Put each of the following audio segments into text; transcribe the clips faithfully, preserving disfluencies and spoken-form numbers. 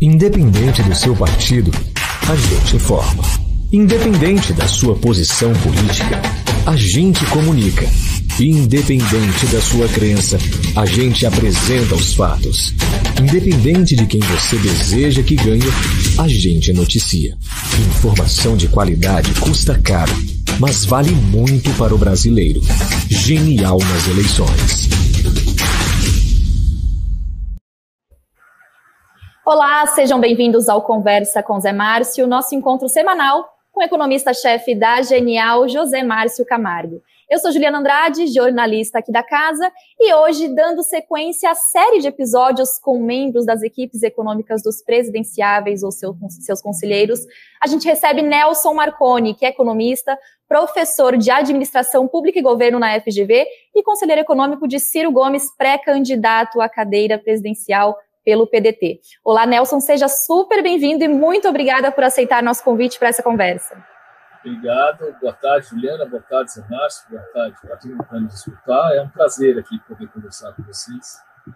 Independente do seu partido, a gente informa. Independente da sua posição política, a gente comunica. Independente da sua crença, a gente apresenta os fatos. Independente de quem você deseja que ganhe, a gente noticia. Informação de qualidade custa caro, mas vale muito para o brasileiro. Genial nas eleições. Olá, sejam bem-vindos ao Conversa com Zé Márcio, nosso encontro semanal com o economista-chefe da Genial, José Márcio Camargo. Eu sou Juliana Andrade, jornalista aqui da casa, e hoje, dando sequência à série de episódios com membros das equipes econômicas dos presidenciáveis ou seu, seus conselheiros, a gente recebe Nelson Marconi, que é economista, professor de Administração Pública e Governo na F G V e conselheiro econômico de Ciro Gomes, pré-candidato à cadeira presidencial pelo P D T. Olá, Nelson, seja super bem-vindo e muito obrigada por aceitar nosso convite para essa conversa. Obrigado, boa tarde, Juliana, boa tarde, Zé Márcio, boa tarde para todo mundo que nos escutar. É um prazer aqui poder conversar com vocês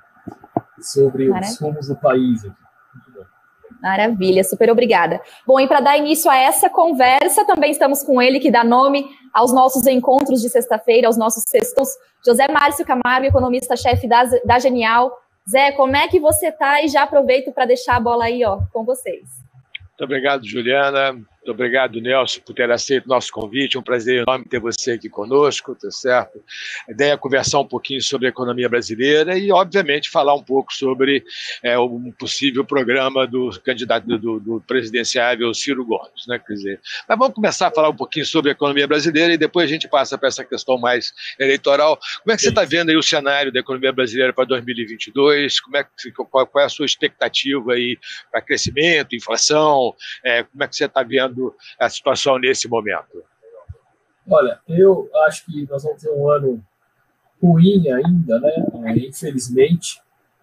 sobre Maravilha. Os rumos do país aqui. Muito bom. Maravilha, super obrigada. Bom, e para dar início a essa conversa, também estamos com ele, que dá nome aos nossos encontros de sexta-feira, aos nossos sextos, José Márcio Camargo, economista-chefe da, da Genial. Zé, como é que você está? E já aproveito para deixar a bola aí, ó, com vocês. Muito obrigado, Juliana. Muito obrigado, Nelson, por ter aceito o nosso convite. É um prazer enorme ter você aqui conosco, tá certo? A ideia é conversar um pouquinho sobre a economia brasileira e, obviamente, falar um pouco sobre é, um possível programa do candidato do, do presidenciável Ciro Gomes, né? Quer dizer, mas vamos começar a falar um pouquinho sobre a economia brasileira e depois a gente passa para essa questão mais eleitoral. Como é que você está vendo aí o cenário da economia brasileira para dois mil e vinte e dois? Como é que, qual, qual é a sua expectativa aí para crescimento, inflação? É, como é que você está vendo a situação nesse momento? Olha, eu acho que nós vamos ter um ano ruim ainda, né? Infelizmente,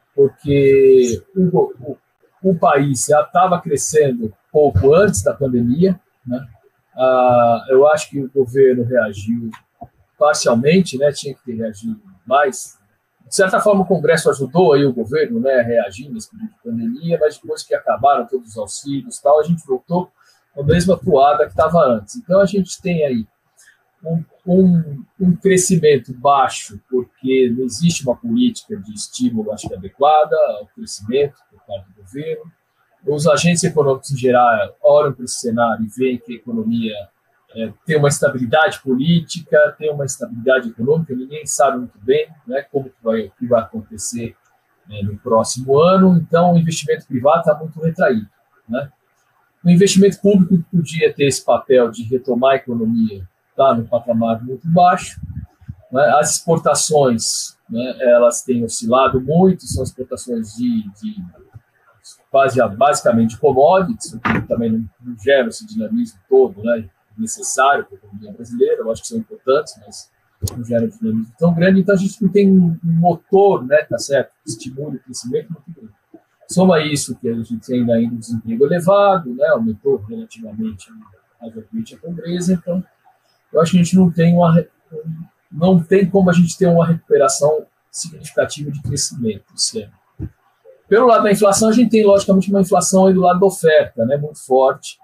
porque o, o, o país já estava crescendo pouco antes da pandemia, né? Ah, eu acho que o governo reagiu parcialmente, né? Tinha que ter reagido mais. De certa forma, o Congresso ajudou aí o governo, né, a reagir nesse período de pandemia, mas depois que acabaram todos os auxílios e tal, a gente voltou a mesma toada que estava antes. Então, a gente tem aí um, um, um crescimento baixo, porque não existe uma política de estímulo, acho que adequada ao crescimento por parte do governo. Os agentes econômicos, em geral, olham para esse cenário e veem que a economia é, tem uma estabilidade política, tem uma estabilidade econômica, ninguém sabe muito bem, né, como que vai, que vai acontecer, né, no próximo ano. Então, o investimento privado está muito retraído, né? O investimento público podia ter esse papel de retomar a economia, está no patamar muito baixo, né? As exportações, né, elas têm oscilado muito, são exportações de, de quase, basicamente commodities, que também não, não gera esse dinamismo todo, né, necessário para a economia brasileira. Eu acho que são importantes, mas não gera um dinamismo tão grande. Então, a gente não tem um motor, né, tá certo, que estimule o crescimento muito grande. Soma isso que a gente tem ainda um desemprego elevado, né, aumentou relativamente razoavelmente a pobreza. Então, eu acho que a gente não tem, uma, não tem como a gente ter uma recuperação significativa de crescimento esse ano. Pelo lado da inflação, a gente tem, logicamente, uma inflação aí do lado da oferta, né, muito forte,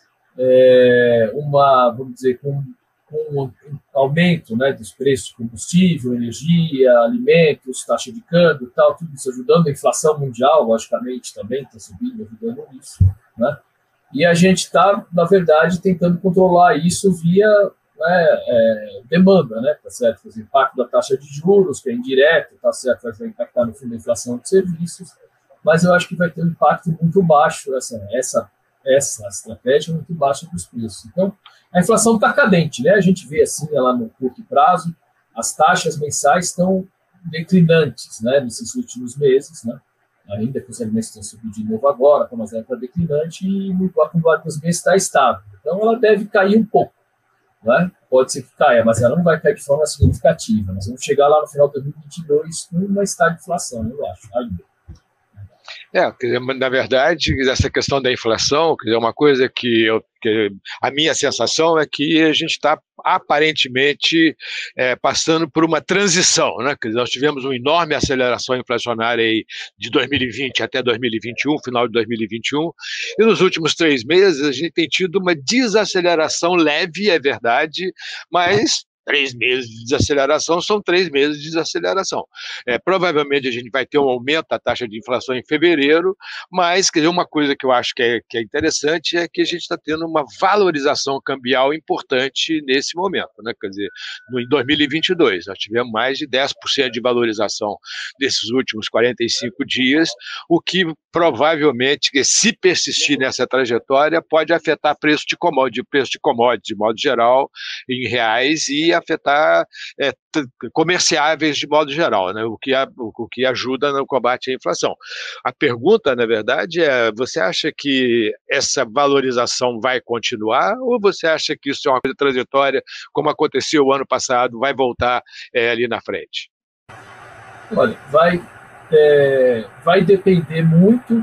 é, uma, vamos dizer, com, com um aumento, né, dos preços de combustível, energia, alimentos, taxa de câmbio e tal, tudo isso ajudando a inflação mundial, logicamente, também está subindo, ajudando isso, né? E a gente está, na verdade, tentando controlar isso via, né, é, demanda, né, tá certo? O impacto da taxa de juros, que é indireto, tá certo? Vai impactar no fundo da inflação de serviços, mas eu acho que vai ter um impacto muito baixo, essa, essa, essa estratégia muito baixa dos preços. Então, a inflação está cadente, né? A gente vê assim, ela no curto prazo, as taxas mensais estão declinantes, né, nesses últimos meses, né? Ainda que os alimentos tenham subido de novo agora, mas ela está declinante e no acumulado dos meses está estável. Então, ela deve cair um pouco, né? Pode ser que caia, mas ela não vai cair de forma significativa. Nós vamos chegar lá no final de dois mil e vinte e dois com uma estágio de inflação, eu acho, ainda. É, quer dizer, na verdade, essa questão da inflação, quer dizer, uma coisa que, eu, que a minha sensação é que a gente está aparentemente é, passando por uma transição, né? Quer dizer, nós tivemos uma enorme aceleração inflacionária aí de dois mil e vinte até dois mil e vinte e um, final de dois mil e vinte e um, e nos últimos três meses a gente tem tido uma desaceleração leve, é verdade, mas três meses de desaceleração são três meses de desaceleração. É, provavelmente a gente vai ter um aumento da taxa de inflação em fevereiro, mas quer dizer, uma coisa que eu acho que é, que é interessante é que a gente está tendo uma valorização cambial importante nesse momento, né? Quer dizer, no, em dois mil e vinte e dois, nós tivemos mais de dez por cento de valorização nesses últimos quarenta e cinco dias, o que provavelmente, se persistir nessa trajetória, pode afetar preço de commodity, preço de commodity de modo geral, em reais, e afetar é, comerciáveis de modo geral, né? o, que a, o que ajuda no combate à inflação. A pergunta, na verdade, é: você acha que essa valorização vai continuar, ou você acha que isso é uma coisa transitória, como aconteceu o ano passado, vai voltar é, ali na frente? Olha, vai, é, vai depender muito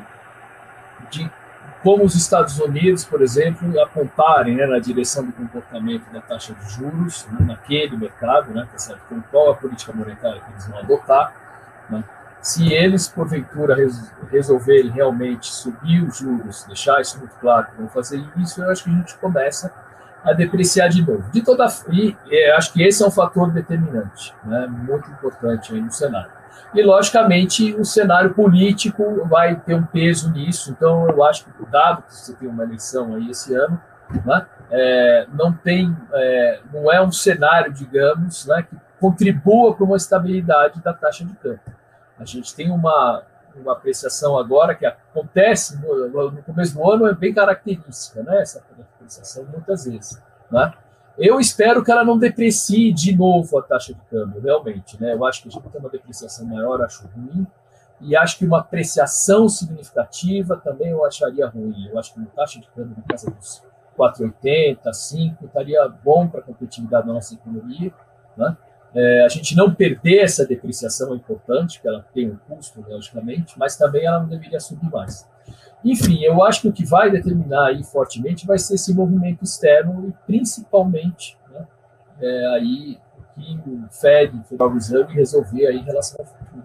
de como os Estados Unidos, por exemplo, apontarem, né, na direção do comportamento da taxa de juros, né, naquele mercado, né, tá certo? Com qual a política monetária que eles vão adotar, né? Se eles, porventura, res, resolverem realmente subir os juros, deixar isso muito claro que vão fazer isso, eu acho que a gente começa a depreciar de novo. De toda e eu acho que esse é um fator determinante, né, muito importante aí no cenário. E, logicamente, o cenário político vai ter um peso nisso. Então, eu acho que, dado que você tem uma eleição aí esse ano, né, é, não tem, é, não é um cenário, digamos, né, que contribua para uma estabilidade da taxa de câmbio. A gente tem uma, uma apreciação agora que acontece no, no começo do ano, é bem característica, né, essa apreciação muitas vezes, né? Eu espero que ela não deprecie de novo a taxa de câmbio, realmente, né? Eu acho que a gente tem uma depreciação maior, acho ruim, e acho que uma apreciação significativa também eu acharia ruim. Eu acho que uma taxa de câmbio na casa dos quatro vírgula oitenta, cinco, estaria bom para a competitividade da nossa economia, né? É, a gente não perder essa depreciação é importante, porque ela tem um custo, logicamente, mas também ela não deveria subir mais. Enfim, eu acho que o que vai determinar aí fortemente vai ser esse movimento externo e principalmente, né, é, aí que o Fed, o Federal Reserve, resolver aí em relação ao futuro.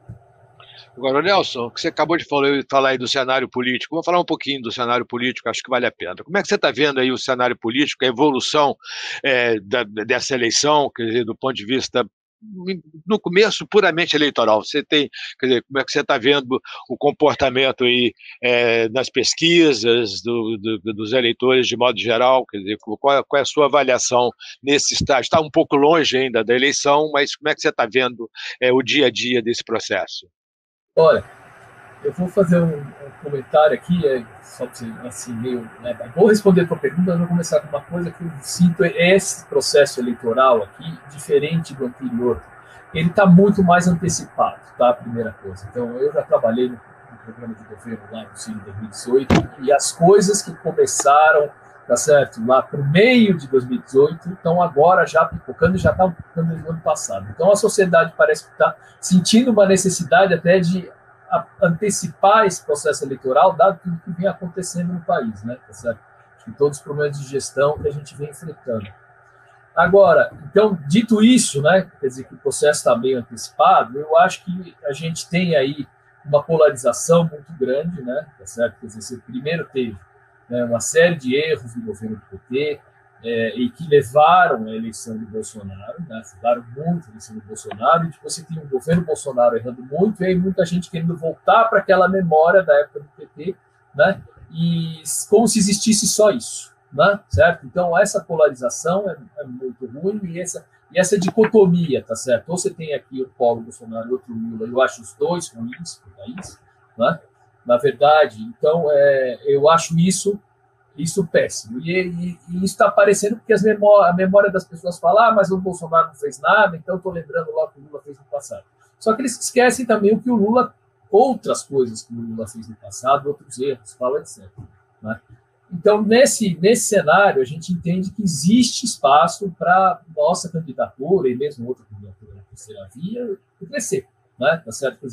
Agora, Nelson, que você acabou de falar, falar aí do cenário político, vou falar um pouquinho do cenário político, acho que vale a pena. Como é que você está vendo aí o cenário político, a evolução é, da, dessa eleição, quer dizer, do ponto de vista, no começo, puramente eleitoral? Você tem, quer dizer, como é que você está vendo o comportamento aí é, nas pesquisas do, do, dos eleitores de modo geral? Quer dizer, qual é, qual é a sua avaliação nesse estágio? Está um pouco longe ainda da eleição, mas como é que você está vendo é, o dia a dia desse processo? Olha, eu vou fazer um, um comentário aqui, é, só para você, assim, meio... Né, vou responder a tua pergunta, mas vou começar com uma coisa que eu sinto, esse processo eleitoral aqui, diferente do anterior, ele está muito mais antecipado, tá? A primeira coisa. Então, eu já trabalhei no, no programa de governo lá no Cine dois mil e dezoito, e as coisas que começaram, tá certo, lá para o meio de dois mil e dezoito, estão agora já pipocando e já estavam pipocando no ano passado. Então, a sociedade parece que está sentindo uma necessidade até de antecipar esse processo eleitoral, dado tudo que vem acontecendo no país, né? Tá certo? E todos os problemas de gestão que a gente vem enfrentando. Agora, então, dito isso, né, quer dizer que o processo está bem antecipado, eu acho que a gente tem aí uma polarização muito grande, né? Tá certo? Quer dizer, você primeiro teve, né, uma série de erros do governo do P T, é, e que levaram a eleição do Bolsonaro, né, ajudaram muito a eleição do Bolsonaro, e depois você tem um governo Bolsonaro errando muito, e aí muita gente querendo voltar para aquela memória da época do P T, né, e como se existisse só isso, né, certo? Então, essa polarização é, é muito ruim, e essa, e essa dicotomia, tá certo? Ou você tem aqui o polo Bolsonaro e outro Lula, eu acho os dois ruins para o país, né, na verdade. Então, é, eu acho isso Isso péssimo. E, e, e isso está aparecendo porque as memó- a memória das pessoas fala, ah, mas o Bolsonaro não fez nada, então estou lembrando lá o que o Lula fez no passado. Só que eles esquecem também o que o Lula, outras coisas que o Lula fez no passado, outros erros, fala, etcétera. Né? Então, nesse, nesse cenário, a gente entende que existe espaço para nossa candidatura, e mesmo outra candidatura na terceira via, crescer. Né? Tá certo? Quer dizer,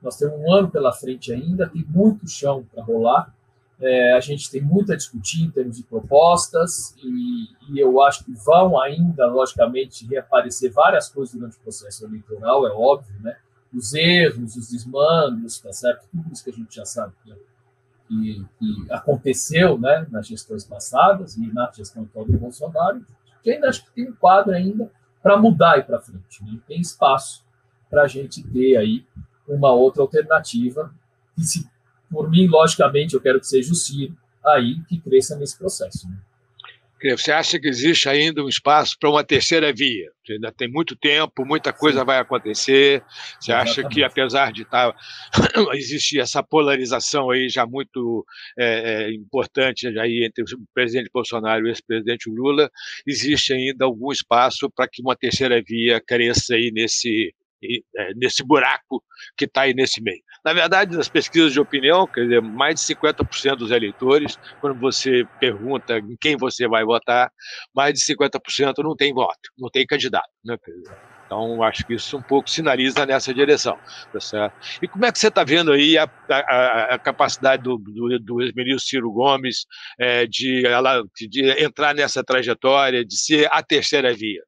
nós temos um ano pela frente ainda, tem muito chão para rolar, é, a gente tem muito a discutir em termos de propostas, e, e eu acho que vão ainda, logicamente, reaparecer várias coisas durante o processo eleitoral, é óbvio, né? Os erros, os desmandos, tá certo? Tudo isso que a gente já sabe que, que, que aconteceu, né, nas gestões passadas e na gestão atual do Bolsonaro, que ainda acho que tem um quadro ainda para mudar e para frente, né? Tem espaço para a gente ter aí uma outra alternativa, que se, por mim, logicamente, eu quero que seja o Ciro aí que cresça nesse processo, né? Você acha que existe ainda um espaço para uma terceira via? Você ainda tem muito tempo, muita coisa Sim. vai acontecer. Você Exatamente. Acha que, apesar de estar, existir essa polarização aí já muito é, é, importante aí entre o presidente Bolsonaro e o ex-presidente Lula, existe ainda algum espaço para que uma terceira via cresça aí nesse, nesse buraco que está aí nesse meio? Na verdade, nas pesquisas de opinião, quer dizer, mais de cinquenta por cento dos eleitores, quando você pergunta em quem você vai votar, mais de cinquenta por cento não tem voto, não tem candidato, né? Então, acho que isso um pouco sinaliza nessa direção. Tá certo? E como é que você está vendo aí a, a, a capacidade do, do, do ex-ministro Ciro Gomes é, de, de entrar nessa trajetória, de ser a terceira via?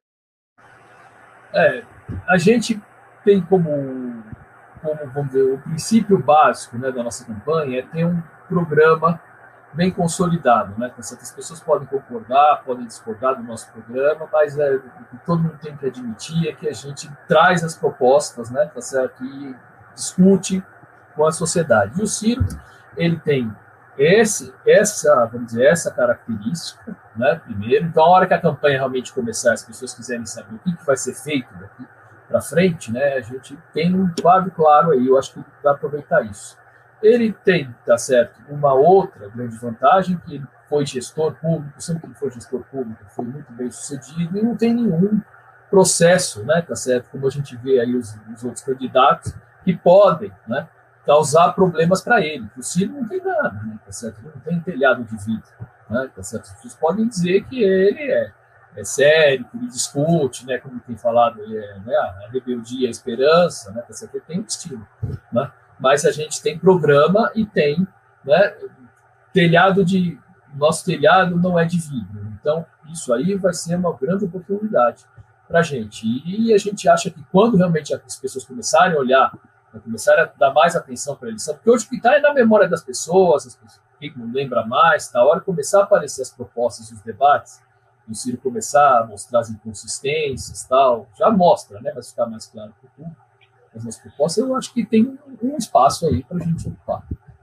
É, a gente tem como, como, vamos dizer, o princípio básico, né, da nossa campanha é ter um programa bem consolidado, né? As pessoas podem concordar, podem discordar do nosso programa, mas é, o que todo mundo tem que admitir é que a gente traz as propostas, né, tá certo? E discute com a sociedade. E o Ciro, ele tem esse, essa, vamos dizer, essa característica, né, primeiro. Então, a hora que a campanha realmente começar, as pessoas quiserem saber o que, que vai ser feito daqui para frente, né, a gente tem um quadro claro aí, eu acho que vai aproveitar isso. Ele tem, tá certo, uma outra grande vantagem, que ele foi gestor público, sempre que ele foi gestor público, foi muito bem sucedido, e não tem nenhum processo, né, tá certo, como a gente vê aí os, os outros candidatos, que podem, né, causar problemas para ele. O Ciro não tem nada, né, tá certo, não tem telhado de vidro, né, tá certo. Vocês podem dizer que ele é, é sério, que ele discute, né, como tem falado, é, né, a rebeldia, a esperança, né, tá certo, ele tem um estilo, né. Mas a gente tem programa e tem, né, telhado de... Nosso telhado não é de vidro. Então, isso aí vai ser uma grande oportunidade para a gente. E a gente acha que quando realmente as pessoas começarem a olhar, começarem a dar mais atenção para a eleição, porque hoje o que está é na memória das pessoas, as pessoas, quem não lembra mais, tá? A hora de começar a aparecer as propostas e os debates, o Ciro começar a mostrar as inconsistências, tal, já mostra, né? Vai ficar mais claro para o público. As nossas propostas, eu acho que tem um espaço aí para a gente ocupar.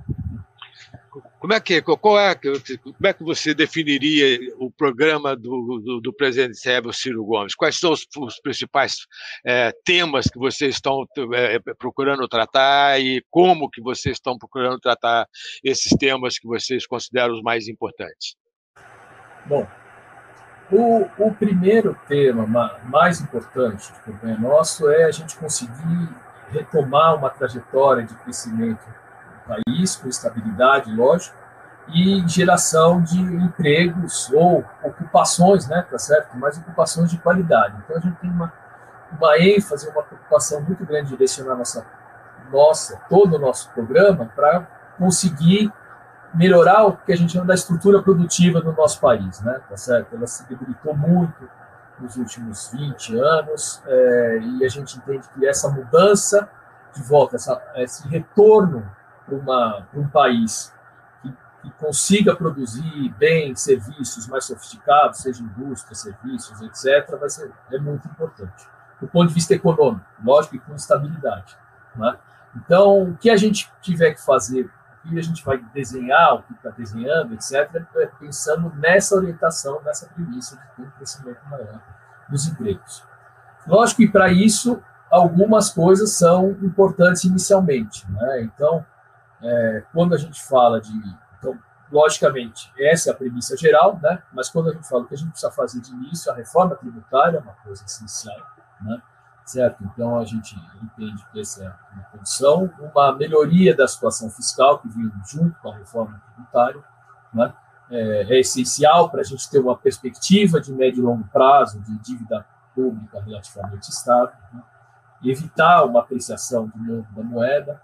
Como é que, qual é, como é que você definiria o programa do, do, do presidente Ciro Gomes? Quais são os, os principais é, temas que vocês estão é, procurando tratar e como que vocês estão procurando tratar esses temas que vocês consideram os mais importantes? Bom, O, o primeiro tema mais importante de campanha nosso é a gente conseguir retomar uma trajetória de crescimento do país, com estabilidade, lógico, e geração de empregos ou ocupações, né, tá certo? Mas ocupações de qualidade. Então, a gente tem uma, uma ênfase, uma preocupação muito grande de direcionar nossa, nossa, todo o nosso programa para conseguir melhorar o que a gente chama da estrutura produtiva do nosso país, né? Tá certo? Ela se debilitou muito nos últimos vinte anos, é, e a gente entende que essa mudança de volta, essa, esse retorno para um país que, que consiga produzir bem serviços mais sofisticados, seja indústria, serviços, etcétera, vai ser, é muito importante. Do ponto de vista econômico, lógico, e com estabilidade, né? Então, o que a gente tiver que fazer, que a gente vai desenhar, o que está desenhando, etcétera, pensando nessa orientação, nessa premissa de ter um crescimento maior dos empregos. Lógico que, para isso, algumas coisas são importantes inicialmente, né? Então, é, quando a gente fala de... Então, logicamente, essa é a premissa geral, né? Mas quando a gente fala que a gente precisa fazer de início, a reforma tributária é uma coisa essencial, né? Certo? Então, a gente entende que essa é uma condição, uma melhoria da situação fiscal que vem junto com a reforma tributária, né? é, é essencial para a gente ter uma perspectiva de médio e longo prazo de dívida pública relativamente estável, né? Evitar uma apreciação de novo da moeda,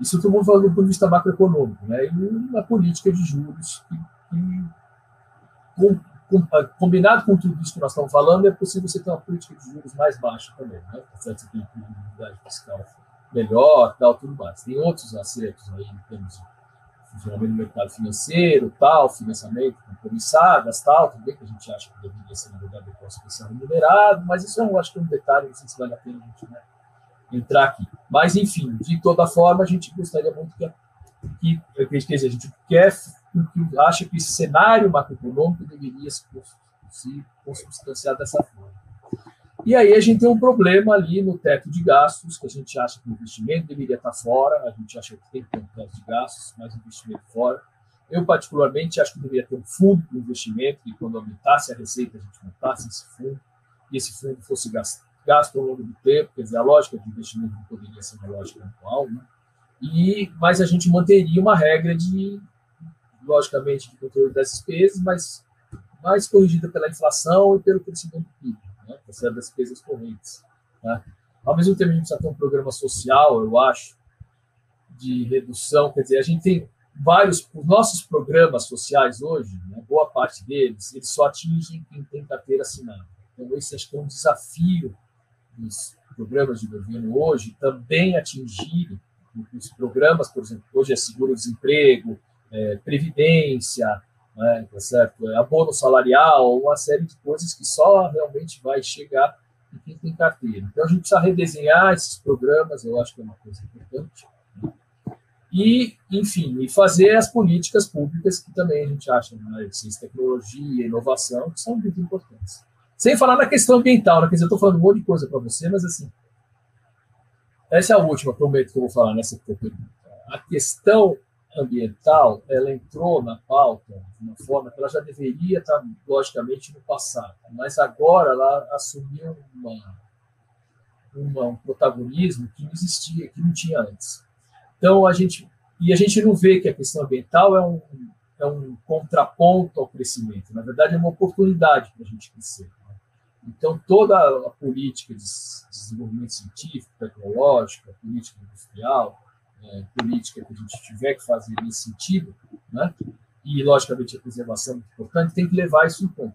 Isso todo mundo falando do ponto de vista macroeconômico, né? E uma política de juros que, que com, com, combinado com tudo isso que nós estamos falando, é possível você ter uma política de juros mais baixa também, né? Você tem credibilidade fiscal melhor, tal, tudo mais. Tem outros acertos aí em termos de funcionamento do mercado financeiro, tal, financiamento compromissadas, tal, tudo bem que a gente acha que deveria ser, na verdade, depósito especial remunerado, mas isso eu acho que é um detalhe, não sei se vale a pena a gente, né, entrar aqui. Mas, enfim, de toda forma, a gente gostaria muito que, que quer dizer, a gente quer, que acha que esse cenário macroeconômico deveria se, se consubstanciar dessa forma. E aí a gente tem um problema ali no teto de gastos, que a gente acha que o investimento deveria estar fora, a gente acha que tem que ter um teto de gastos, mais investimento fora. Eu, particularmente, acho que deveria ter um fundo de investimento, e quando aumentasse a receita, a gente montasse esse fundo, e esse fundo fosse gasto, gasto ao longo do tempo, quer dizer, a lógica de investimento não poderia ser uma lógica anual, né? E, mas a gente manteria uma regra de, logicamente, de controle das despesas, mas mais corrigida pela inflação e pelo crescimento do P I B. Né, das despesas correntes. Né? Ao mesmo tempo, a gente precisa ter um programa social, eu acho, de redução. Quer dizer, a gente tem vários. Os nossos programas sociais hoje, né, boa parte deles, eles só atingem quem tem carteira assinada. Então, esse acho que é um desafio dos programas de governo hoje, também atingirem os programas, por exemplo, hoje é seguro-desemprego, é, previdência, né, tá certo? Abono salarial, uma série de coisas que só realmente vai chegar em quem tem carteira. Então, a gente precisa redesenhar esses programas, eu acho que é uma coisa importante. Né? E, enfim, e fazer as políticas públicas que também a gente acha, né, ciência, tecnologia, inovação, que são muito importantes. Sem falar na questão ambiental, né? Quer dizer, eu estou falando um monte de coisa para você, mas, assim, essa é a última, prometo que eu vou falar nessa pergunta. A questão ambiental, ela entrou na pauta de uma forma que ela já deveria estar, logicamente, no passado, mas agora ela assumiu uma, uma, um protagonismo que não existia, que não tinha antes. Então, a gente, e a gente não vê que a questão ambiental é um, é um contraponto ao crescimento, na verdade é uma oportunidade para a gente crescer. Né? Então, toda a política de desenvolvimento científico, tecnológico, a política industrial, É, política que a gente tiver que fazer nesse sentido, né? E, logicamente, a preservação é muito importante, tem que levar isso em conta.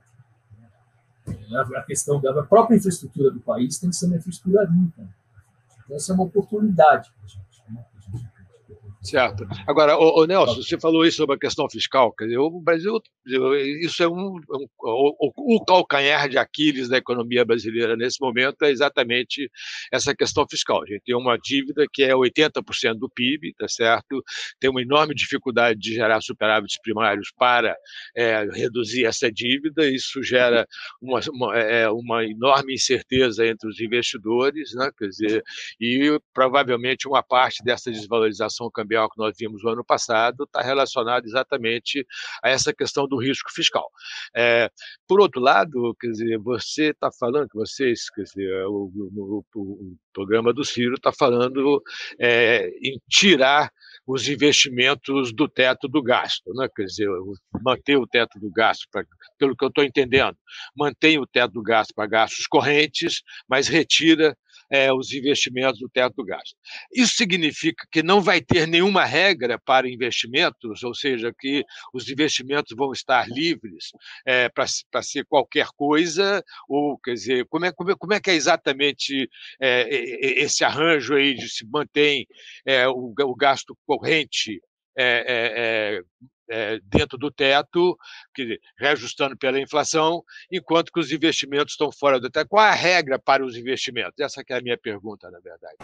Né? A questão da própria infraestrutura do país tem que ser uma infraestrutura limpa. Então, essa é uma oportunidade para a gente. Né? Certo. Agora, ô, ô Nelson, você falou isso sobre a questão fiscal. Quer dizer, o Brasil, isso é um, um o, o calcanhar de Aquiles da economia brasileira nesse momento é exatamente essa questão fiscal. A gente tem uma dívida que é oitenta por cento do P I B, tá certo? Tem uma enorme dificuldade de gerar superávites primários para é, reduzir essa dívida. Isso gera uma, uma, é, uma enorme incerteza entre os investidores, né? Quer dizer, e provavelmente uma parte dessa desvalorização cambial que nós vimos no ano passado está relacionado exatamente a essa questão do risco fiscal. É, por outro lado, quer dizer, você está falando que vocês, quer dizer, o, o, o programa do Ciro está falando é, em tirar os investimentos do teto do gasto, né? Quer dizer, manter o teto do gasto, pra, pelo que eu estou entendendo, mantém o teto do gasto para gastos correntes, mas retira É, os investimentos do teto do gasto. Isso significa que não vai ter nenhuma regra para investimentos, ou seja, que os investimentos vão estar livres é, para ser qualquer coisa, ou, quer dizer, como é, como é, como é que é exatamente é, esse arranjo aí de se mantém é, o, o gasto corrente é, é, é, dentro do teto, que, reajustando pela inflação, enquanto que os investimentos estão fora do teto. Qual é a regra para os investimentos? Essa que é a minha pergunta, na verdade.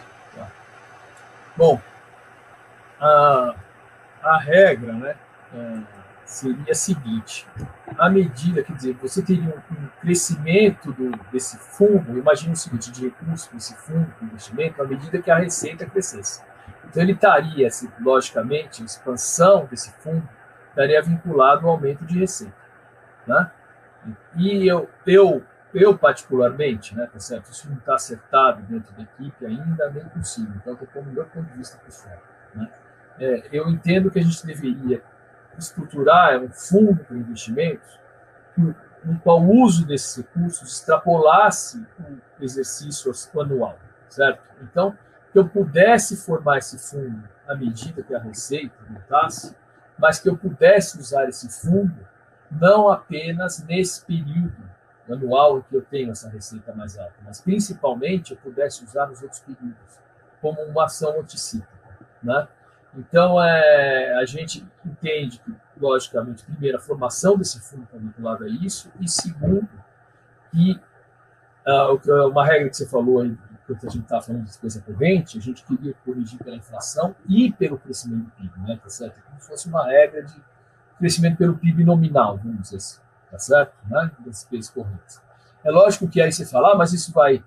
Bom, a, a regra, né, é, seria a seguinte: à medida, quer dizer, você teria um, um crescimento do, desse fundo, imagine o seguinte, de recursos desse fundo de investimento, à medida que a receita crescesse. Então, ele estaria, logicamente, a expansão desse fundo estaria vinculado ao aumento de receita, né? E eu, eu, eu particularmente, né, tá certo? Isso não está acertado dentro da equipe ainda, nem possível. Então, estou pondo o meu ponto de vista pessoal, né? É, eu entendo que a gente deveria estruturar um fundo para investimentos no qual o uso desses recursos extrapolasse o exercício anual, certo? Então, que eu pudesse formar esse fundo à medida que a receita aumentasse, mas que eu pudesse usar esse fundo não apenas nesse período anual em que eu tenho essa receita mais alta, mas principalmente eu pudesse usar nos outros períodos, como uma ação anticíclica, né? Então, é, a gente entende que, logicamente, primeiro, a formação desse fundo está vinculada a isso, e segundo, que uh, uma regra que você falou aí, quando a gente estava falando de despesa corrente, a gente queria corrigir pela inflação e pelo crescimento do P I B, né? Tá certo? Como se fosse uma regra de crescimento pelo P I B nominal, vamos dizer assim, tá certo? Né? Das despesas correntes. É lógico que aí você fala, ah, mas isso vai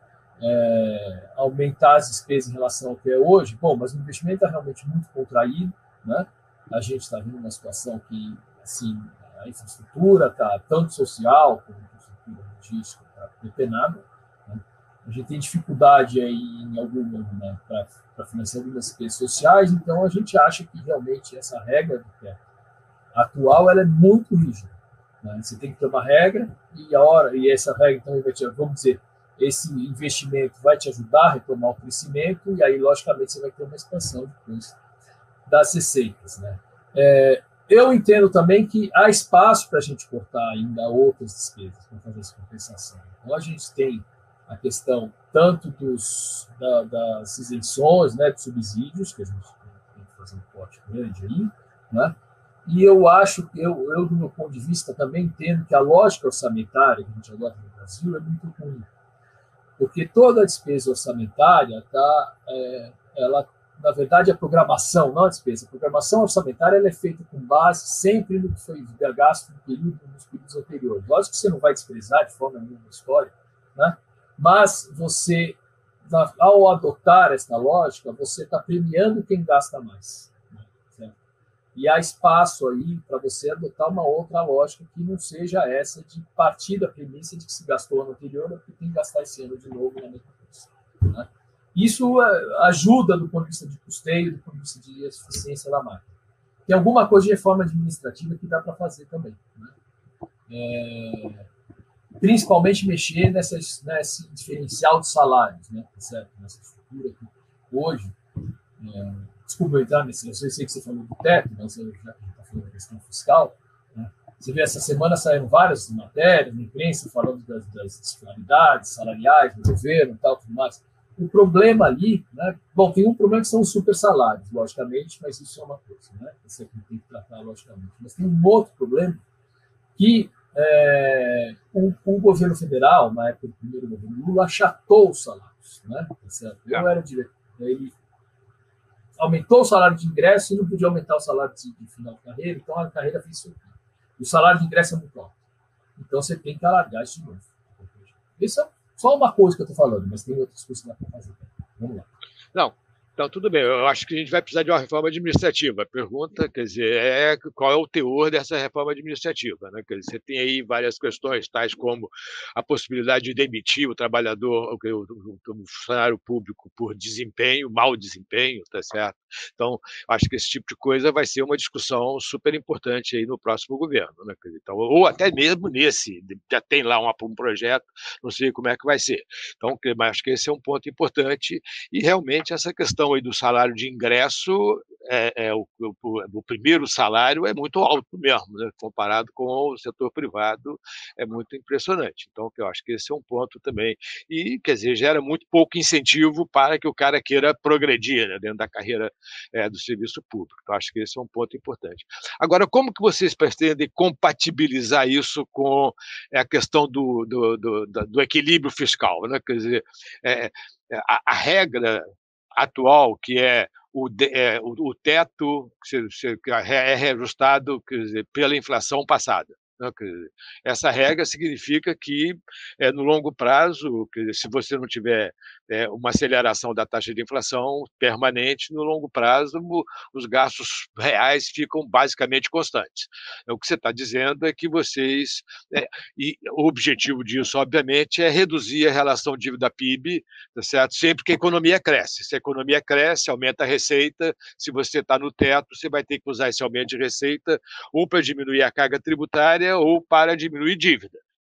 é, aumentar as despesas em relação ao que é hoje. Bom, mas o investimento está realmente muito contraído, né? A gente está vendo uma situação que, assim, a infraestrutura está tanto social como infraestrutura logística está depenada, né? A gente tem dificuldade aí em alguma, né, para financiar algumas despesas sociais, então a gente acha que realmente essa regra do teto atual ela é muito rígida, né? Você tem que ter uma regra e a hora e essa regra então vai te, vamos dizer, esse investimento vai te ajudar a retomar o crescimento e aí logicamente você vai ter uma expansão depois das receitas, né? É, eu entendo também que há espaço para a gente cortar ainda outras despesas para fazer essa compensação. Então a gente tem a questão tanto dos da, das isenções, né, dos subsídios que a gente tem que fazer um corte grande aí, né? E eu acho, eu, eu, do meu ponto de vista, também entendo que a lógica orçamentária que a gente adota no Brasil é muito ruim. Porque toda a despesa orçamentária, tá, é, ela, na verdade, a programação, não a despesa, a programação orçamentária ela é feita com base sempre no que foi gasto no período, nos períodos anteriores. Lógico que você não vai desprezar de forma nenhuma a história, né? Mas você, ao adotar esta lógica, você está premiando quem gasta mais. E há espaço aí para você adotar uma outra lógica que não seja essa de partir da premissa de que se gastou ano anterior, porque tem que gastar esse ano de novo na mesma coisa, né? Isso ajuda do ponto de vista de custeio, do ponto de vista de eficiência da máquina. Tem alguma coisa de reforma administrativa que dá para fazer também, né? É, principalmente mexer nessa, nesse diferencial de salários, né? Certo? Nessa estrutura que hoje... É, desculpa eu entrar nesse, eu sei que você falou do teto, mas eu já está falando da questão fiscal, né? Você vê, essa semana saíram várias matérias na imprensa falando das, das disparidades salariais do governo e tal, tudo mais. O problema ali, né? Bom, tem um problema que são os super salários, logicamente, mas isso é uma coisa, né? Esse aqui tem que tratar, logicamente. Mas tem um outro problema que é, o, o governo federal, na época do primeiro governo Lula, achatou os salários, né? Certo? Eu era diretor, ele aumentou o salário de ingresso e não podia aumentar o salário de, de final de carreira, então a carreira fez isso. O salário de ingresso é muito alto. Então você tem que alargar isso de novo. Isso é só uma coisa que eu estou falando, mas tem outras coisas que dá para fazer. Vamos lá. Não, então tudo bem. Eu acho que a gente vai precisar de uma reforma administrativa. A pergunta, quer dizer, é qual é o teor dessa reforma administrativa, né? Quer dizer, você tem aí várias questões, tais como a possibilidade de demitir o trabalhador, o, o, o funcionário público por desempenho, mau desempenho, tá certo? Então, acho que esse tipo de coisa vai ser uma discussão super importante aí no próximo governo, né? Então, ou até mesmo nesse, já tem lá um, um projeto, não sei como é que vai ser. Então, acho que esse é um ponto importante e realmente essa questão aí do salário de ingresso, é, é o, o, o primeiro salário é muito alto mesmo, né? Comparado com o setor privado, é muito impressionante. Então, eu acho que esse é um ponto também. E, quer dizer, gera muito pouco incentivo para que o cara queira progredir, né, dentro da carreira é, do serviço público. Então, acho que esse é um ponto importante. Agora, como que vocês pretendem compatibilizar isso com a questão do, do, do, do equilíbrio fiscal, né? Quer dizer, é, a, a regra atual, que é o, é, o, o teto que é reajustado, quer dizer, pela inflação passada. Né? Quer dizer, essa regra significa que, é, no longo prazo, quer dizer, se você não tiver é, uma aceleração da taxa de inflação permanente, no longo prazo, os gastos reais ficam basicamente constantes. É, o que você está dizendo é que vocês... É, e o objetivo disso, obviamente, é reduzir a relação dívida-P I B, tá certo? Sempre que a economia cresce. Se a economia cresce, aumenta a receita. Se você está no teto, você vai ter que usar esse aumento de receita ou para diminuir a carga tributária ou para diminuir dívida.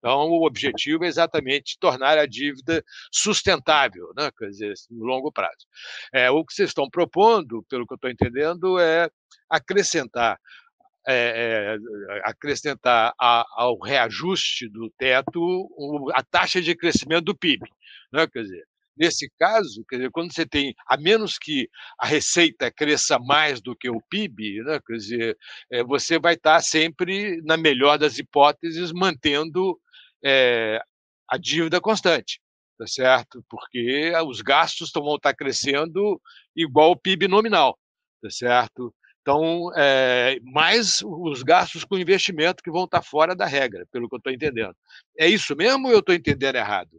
Então, o objetivo é exatamente tornar a dívida sustentável, né? Quer dizer, no longo prazo. É, o que vocês estão propondo, pelo que eu estou entendendo, é acrescentar, é, é, acrescentar a, ao reajuste do teto o, a taxa de crescimento do P I B. Né? Quer dizer, nesse caso, quer dizer, quando você tem, a menos que a receita cresça mais do que o P I B, né? Quer dizer, é, você vai estar sempre, na melhor das hipóteses, mantendo é, a dívida constante, tá certo? Porque os gastos vão estar crescendo igual o P I B nominal, tá certo? Então, é, mais os gastos com investimento que vão estar fora da regra, pelo que eu estou entendendo. É isso mesmo ou eu estou entendendo errado?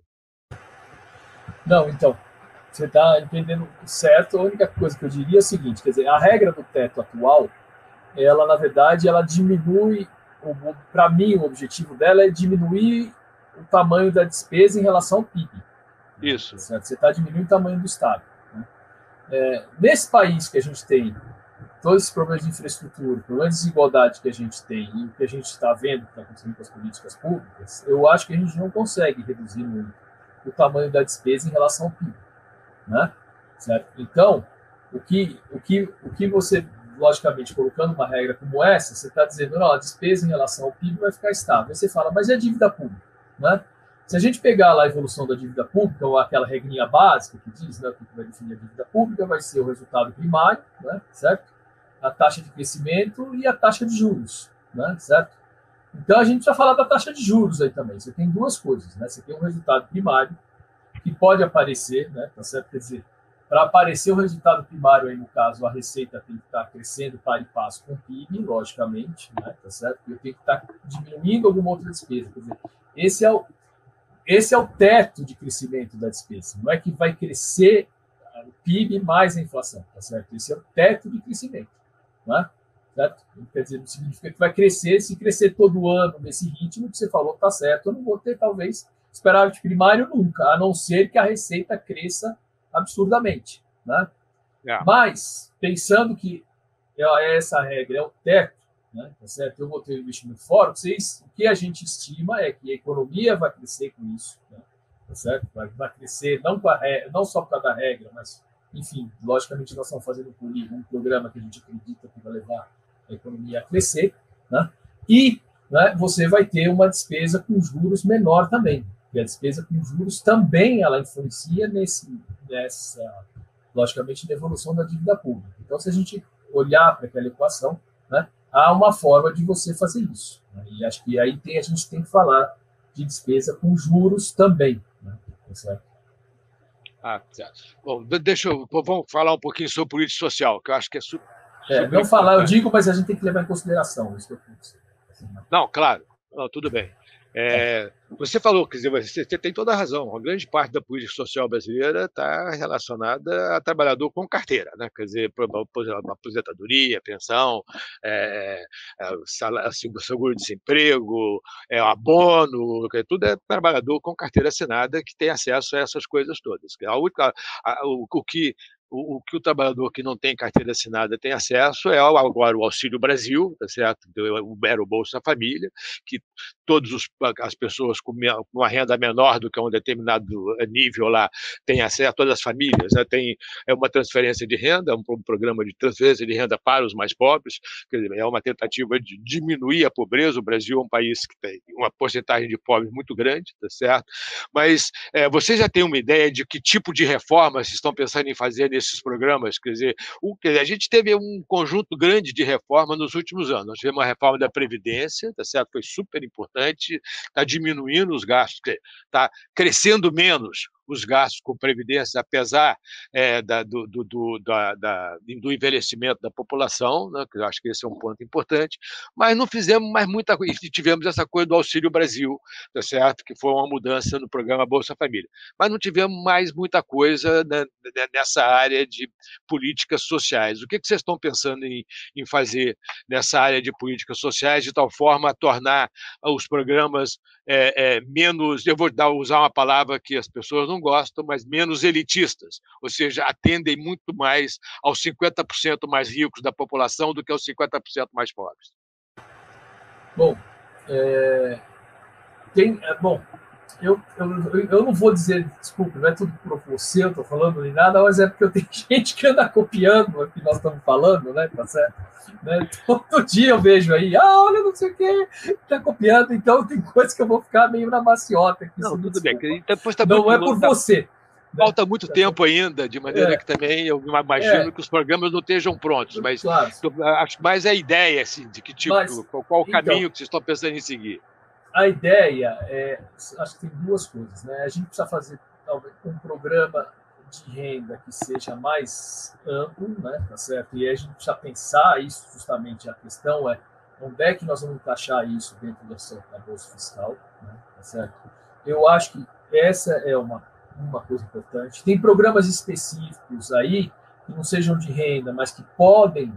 Não, então, você está entendendo certo. A única coisa que eu diria é o seguinte, quer dizer, a regra do teto atual, ela, na verdade, ela diminui, para mim, o objetivo dela é diminuir o tamanho da despesa em relação ao P I B. Isso. Certo? Você está diminuindo o tamanho do Estado. Né? É, nesse país que a gente tem todos esses problemas de infraestrutura, problemas de desigualdade que a gente tem e o que a gente está vendo que está acontecendo com as políticas públicas, eu acho que a gente não consegue reduzir muito o tamanho da despesa em relação ao P I B. Né? Certo? Então, o que, o, que, o que você, logicamente, colocando uma regra como essa, você está dizendo, não, a despesa em relação ao P I B vai ficar estável. Aí você fala, mas e a dívida pública? Né? Se a gente pegar lá a evolução da dívida pública, ou aquela regrinha básica que diz, né, que vai definir a dívida pública, vai ser o resultado primário, né, certo? A taxa de crescimento e a taxa de juros, né, certo? Então, a gente precisa falar da taxa de juros aí também. Você tem duas coisas, né? Você tem um resultado primário, que pode aparecer, né, tá certo? Quer dizer, para aparecer o resultado primário, aí no caso, a receita tem que estar crescendo para e passo com o P I B, logicamente, né, tá certo? E eu tenho que estar diminuindo alguma outra despesa. Quer dizer, esse é o, esse é o teto de crescimento da despesa. Não é que vai crescer o P I B mais a inflação, tá certo? Esse é o teto de crescimento, né? Certo? Quer dizer, não significa que vai crescer, se crescer todo ano nesse ritmo que você falou, tá certo, eu não vou ter, talvez, superávit primário nunca, a não ser que a receita cresça absurdamente, né? Yeah. Mas, pensando que essa regra é o teto, né, tá certo? Eu vou ter um investimento fora, vocês, o que a gente estima é que a economia vai crescer com isso, né, tá certo? Vai, vai crescer não, com a regra, não só por causa da regra, mas, enfim, logicamente nós estamos fazendo um, um programa que a gente acredita que vai levar a economia a crescer, né? E, né, você vai ter uma despesa com juros menor também. E a despesa com juros também ela influencia nesse, nessa, logicamente, na evolução da dívida pública. Então, se a gente olhar para aquela equação, né, há uma forma de você fazer isso. Né? E acho que aí tem, a gente tem que falar de despesa com juros também. Né? Certo? Ah, certo. Bom, deixa eu, vamos falar um pouquinho sobre política social, que eu acho que é super. É, não falar, eu digo, mas a gente tem que levar em consideração isso que eu penso. Não, claro, não, tudo bem. É, você falou, quer dizer, você tem toda a razão. Uma grande parte da política social brasileira está relacionada a trabalhador com carteira, né? Quer dizer, aposentadoria, pensão, é, seguro-desemprego, é, abono, tudo é trabalhador com carteira assinada que tem acesso a essas coisas todas. A única, a, o, o que O, o que o trabalhador que não tem carteira assinada tem acesso é agora o Auxílio Brasil, tá certo? Era o Bolsa Família, que todas as pessoas com uma renda menor do que um determinado nível lá têm acesso, todas as famílias, né? Tem, é uma transferência de renda, um programa de transferência de renda para os mais pobres, quer dizer, é uma tentativa de diminuir a pobreza. O Brasil é um país que tem uma porcentagem de pobres muito grande, tá certo? Mas é, você já tem uma ideia de que tipo de reformas estão pensando em fazer nesse esses programas? Quer dizer, o, a gente teve um conjunto grande de reformas nos últimos anos. Nós tivemos uma reforma da Previdência, tá certo? Foi super importante, está diminuindo os gastos, está crescendo menos os gastos com previdência, apesar é, da, do, do, do, da, da, do envelhecimento da população, né, que eu acho que esse é um ponto importante, mas não fizemos mais muita coisa, e tivemos essa coisa do Auxílio Brasil, tá certo? Que foi uma mudança no programa Bolsa Família, mas não tivemos mais muita coisa, né, nessa área de políticas sociais. O que, que vocês estão pensando em, em fazer nessa área de políticas sociais, de tal forma a tornar os programas é, é, menos, eu vou dar, usar uma palavra que as pessoas não gostam, mas menos elitistas, ou seja, atendem muito mais aos cinquenta por cento mais ricos da população do que aos cinquenta por cento mais pobres? Bom, é... Tem, é, bom, eu, eu, eu não vou dizer, desculpa, não é tudo por você, eu estou falando nem nada, mas é porque eu tenho gente que anda copiando o que nós estamos falando, né? Tá certo? Né? Todo dia eu vejo aí, ah, olha, não sei o que, está copiando, então tem coisas que eu vou ficar meio na maciota. Aqui, não, tudo desculpa. bem. Depois tá não muito, é por tá, você. Falta muito é, tempo ainda, de maneira é, que também eu imagino é, que os programas não estejam prontos, mas claro. Acho mais a ideia, assim, de que tipo, mas, qual, qual o caminho então, que vocês estão pensando em seguir? A ideia é, acho que tem duas coisas, né? A gente precisa fazer talvez um programa de renda que seja mais amplo, né? Tá certo? E aí a gente precisa pensar isso, justamente a questão é onde é que nós vamos encaixar isso dentro do arcabouço fiscal, né? Tá certo? Eu acho que essa é uma uma coisa importante. Tem programas específicos aí que não sejam de renda, mas que podem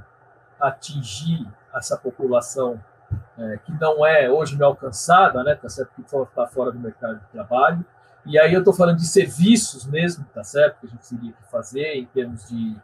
atingir essa população é, que não é hoje não alcançada, né, tá certo? Que está fora do mercado de trabalho. E aí eu estou falando de serviços mesmo, tá certo? Que a gente teria que fazer em termos de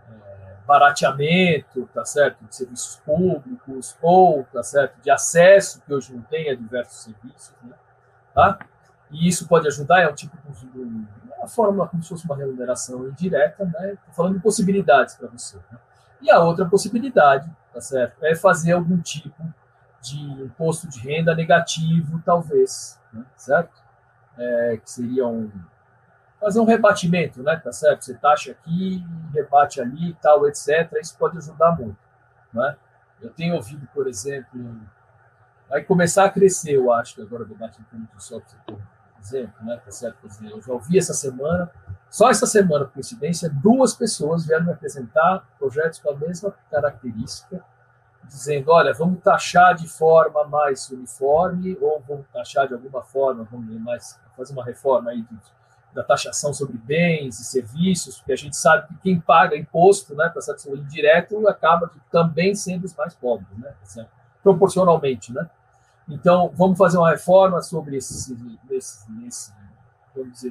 é, barateamento, tá certo? De serviços públicos ou, tá certo? De acesso que hoje não tem a diversos serviços, né? Tá? E isso pode ajudar, é um tipo de uma forma como se fosse uma remuneração indireta, né? Estou falando de possibilidades para você. Né? E a outra possibilidade, tá certo, é fazer algum tipo de imposto de renda negativo, talvez, né? Certo? É, que seria um fazer um rebatimento, né? Tá certo? Você taxa aqui, rebate ali, tal, etcétera. Isso pode ajudar muito, né? Eu tenho ouvido, por exemplo, vai começar a crescer, eu acho, que agora o debate público só para você exemplo, né? Tá certo? Quer dizer, eu já ouvi essa semana, só essa semana, por coincidência, duas pessoas vieram me apresentar projetos com a mesma característica, dizendo, olha, vamos taxar de forma mais uniforme ou vamos taxar de alguma forma, vamos mais, fazer uma reforma aí de, da taxação sobre bens e serviços, porque a gente sabe que quem paga imposto, né, tá certo? Indireto, acaba também sendo os mais pobres, né? Tá certo? Proporcionalmente, né? Então, vamos fazer uma reforma sobre esse, esse, esse vamos dizer,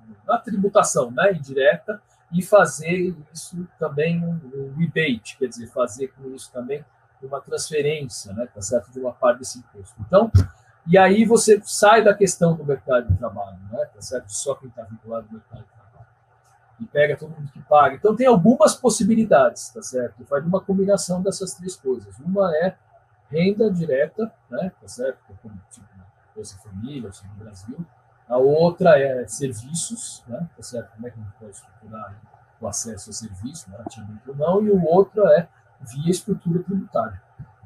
a tributação, né, indireta, e fazer isso também um, um rebate, quer dizer, fazer com isso também uma transferência, né, tá certo, de uma parte desse imposto. Então, e aí você sai da questão do mercado de trabalho, né, tá certo, só quem está vinculado ao mercado de trabalho, e pega todo mundo que paga. Então, tem algumas possibilidades, tá certo, faz uma combinação dessas três coisas. Uma é renda direta, né, tá certo? Como tipo Bolsa Família, assim, no Brasil. A outra é serviços, né, tá certo? Como é que a gente pode estruturar o acesso a serviços, barateamento ou não. E o outro é via estrutura tributária.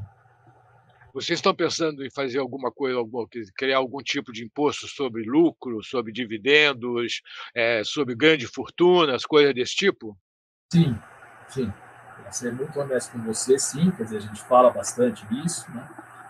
Vocês estão pensando em fazer alguma coisa, criar algum tipo de imposto sobre lucro, sobre dividendos, é, sobre grandes fortunas, coisas desse tipo? Sim, sim. Para ser muito honesto com você, sim, quer dizer, a gente fala bastante disso, né?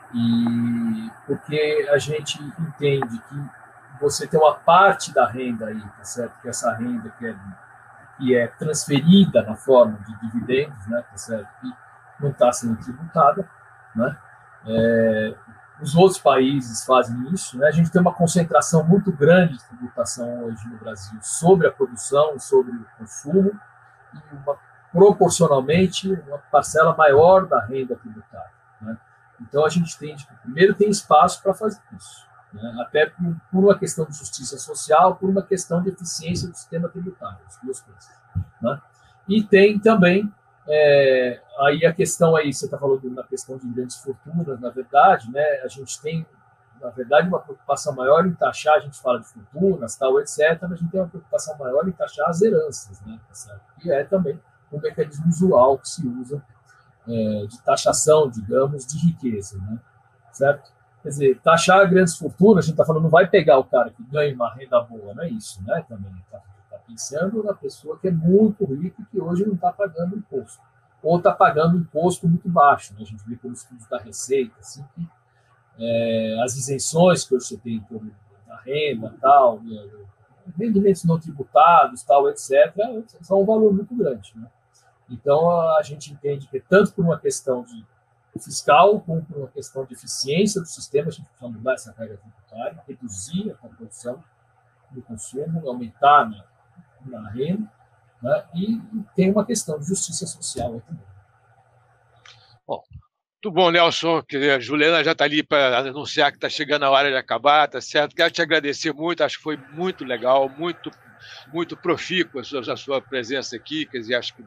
E porque a gente entende que você tem uma parte da renda aí, tá certo? Que essa renda que é, que é transferida na forma de dividendos, né? Tá certo? Que não está sendo tributada, né? É, os outros países fazem isso, né? A gente tem uma concentração muito grande de tributação hoje no Brasil sobre a produção, sobre o consumo, e uma proporcionalmente uma parcela maior da renda tributária, né? Então a gente entende que primeiro tem espaço para fazer isso, né? Até por, por uma questão de justiça social, por uma questão de eficiência do sistema tributário, as duas coisas, né? E tem também é, aí a questão aí, você está falando na questão de grandes fortunas, na verdade, né? A gente tem na verdade uma preocupação maior em taxar, a gente fala de fortunas, tal, etcétera, mas a gente tem uma preocupação maior em taxar as heranças, né? E é também um mecanismo usual que se usa é, de taxação, digamos, de riqueza, né? Certo? Quer dizer, taxar grandes fortunas, a gente está falando, não vai pegar o cara que ganha uma renda boa, não é isso, né? Também está tá pensando na pessoa que é muito rica e que hoje não está pagando imposto, ou está pagando imposto muito baixo, né? A gente vê pelos estudos da Receita, assim, que é, as isenções que hoje você tem da renda, tal, rendimentos não tributados, tal, etcétera, são um valor muito grande, né? Então, a gente entende que tanto por uma questão de fiscal, como por uma questão de eficiência do sistema, a gente precisa mudar essa carga tributária, reduzir a produção do consumo, aumentar na, na renda, né? E tem uma questão de justiça social aí também. Bom, Muito bom, Nelson. A Juliana já está ali para anunciar que está chegando a hora de acabar, tá certo? Quero te agradecer muito, acho que foi muito legal, muito, muito profícua a sua, a sua presença aqui, quer dizer, acho que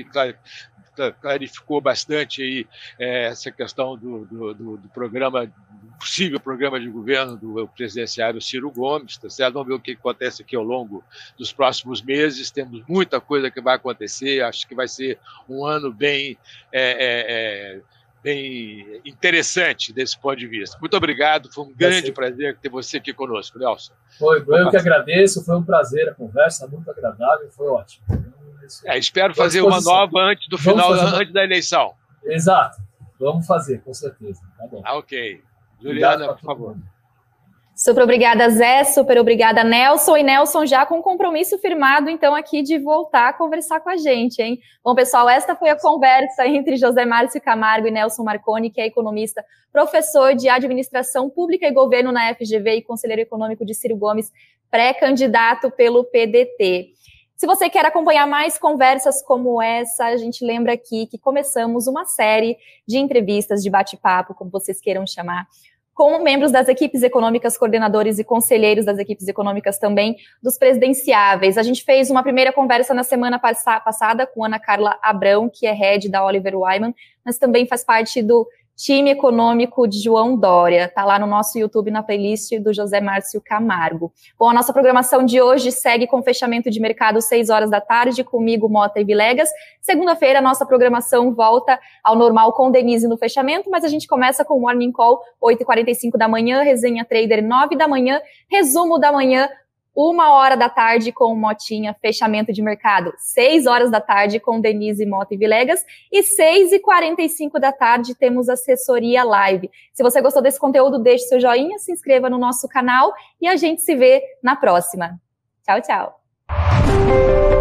clarificou bastante aí, é, essa questão do, do, do, do programa, do possível programa de governo do presidenciário Ciro Gomes, tá certo? Vamos ver o que acontece aqui ao longo dos próximos meses, temos muita coisa que vai acontecer, acho que vai ser um ano bem, é, é, é, bem interessante desse ponto de vista. Muito obrigado, foi um grande prazer ter você aqui conosco, Nelson. Foi, eu que agradeço, foi um prazer a conversa, muito agradável, foi ótimo. É, espero fazer uma nova antes do final, antes da eleição. Exato, vamos fazer, com certeza. Tá bom. Ah, ok. Juliana, por favor. Super obrigada, Zé, super obrigada, Nelson. E Nelson já com compromisso firmado, então, aqui de voltar a conversar com a gente, hein? Bom, pessoal, esta foi a conversa entre José Márcio Camargo e Nelson Marconi, que é economista, professor de Administração Pública e Governo na F G V e conselheiro econômico de Ciro Gomes, pré-candidato pelo P D T. Se você quer acompanhar mais conversas como essa, a gente lembra aqui que começamos uma série de entrevistas, de bate-papo, como vocês queiram chamar, com membros das equipes econômicas, coordenadores e conselheiros das equipes econômicas também dos presidenciáveis. A gente fez uma primeira conversa na semana passada com Ana Carla Abrão, que é head da Oliver Wyman, mas também faz parte do time econômico de João Dória. Está lá no nosso YouTube, na playlist do José Márcio Camargo. Bom, a nossa programação de hoje segue com fechamento de mercado seis horas da tarde, comigo, Mota e Vilegas. Segunda-feira, a nossa programação volta ao normal com Denise no fechamento, mas a gente começa com o Morning Call, oito e quarenta e cinco da manhã, Resenha Trader, nove da manhã, resumo da manhã, uma hora da tarde com Motinha, fechamento de mercado, seis horas da tarde com Denise, Mota e Vilegas, e seis e quarenta e cinco da tarde temos assessoria live. Se você gostou desse conteúdo, deixe seu joinha, se inscreva no nosso canal e a gente se vê na próxima. Tchau, tchau.